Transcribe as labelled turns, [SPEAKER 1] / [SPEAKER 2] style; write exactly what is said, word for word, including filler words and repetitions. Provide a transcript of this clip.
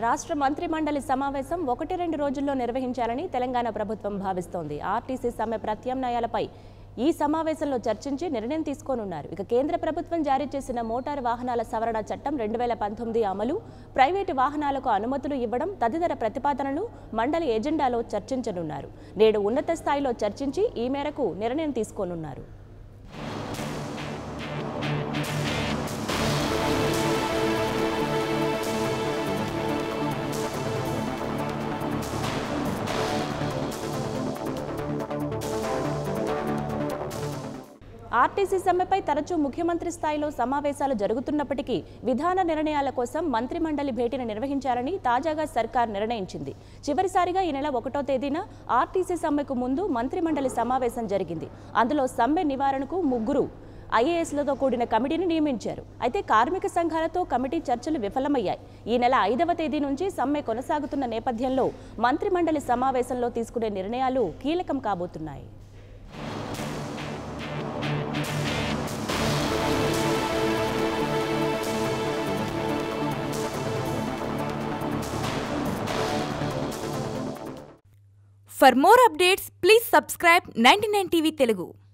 [SPEAKER 1] రాష్ట్ర మంత్రి మండలి సమావేశం ఒకటి రెండు రోజుల్లో నిర్వహించాలని తెలంగాణ ప్రభుత్వం భావిస్తోంది. ఆర్టీసీ సమ్మె ప్రత్యామ్నాయాలపై ఈ సమావేశంలో చర్చించి నిర్ణయం తీసుకోనున్నారు. ఇక కేంద్ర ప్రభుత్వం జారీ చేసిన మోటారు వాహనాల సవరణ చట్టం రెండు వేల పంతొమ్మిది అమలు, ప్రైవేటు వాహనాలకు అనుమతులు ఇవ్వడం తదితర ప్రతిపాదనలు మండలి ఎజెండాలో చర్చించనున్నారు. నేడు ఉన్నత స్థాయిలో చర్చించి ఈ మేరకు నిర్ణయం తీసుకోనున్నారు. ఆర్టీసీ సమ్మెపై తరచూ ముఖ్యమంత్రి స్థాయిలో సమావేశాలు జరుగుతున్నప్పటికీ విధాన నిర్ణయాల కోసం మంత్రి మండలి భేటీని నిర్వహించాలని తాజాగా సర్కార్ నిర్ణయించింది. చివరిసారిగా ఈ నెల ఒకటో తేదీన ఆర్టీసీ సమ్మెకు ముందు మంత్రి మండలి సమావేశం జరిగింది. అందులో సమ్మె నివారణకు ముగ్గురు ఐఏఎస్లతో కూడిన కమిటీని నియమించారు. అయితే కార్మిక సంఘాలతో కమిటీ చర్చలు విఫలమయ్యాయి. ఈ నెల ఐదవ తేదీ నుంచి సమ్మె కొనసాగుతున్న నేపథ్యంలో మంత్రి మండలి సమావేశంలో తీసుకునే నిర్ణయాలు కీలకం కాబోతున్నాయి.
[SPEAKER 2] For more updates, please subscribe ninety-nine T V Telugu.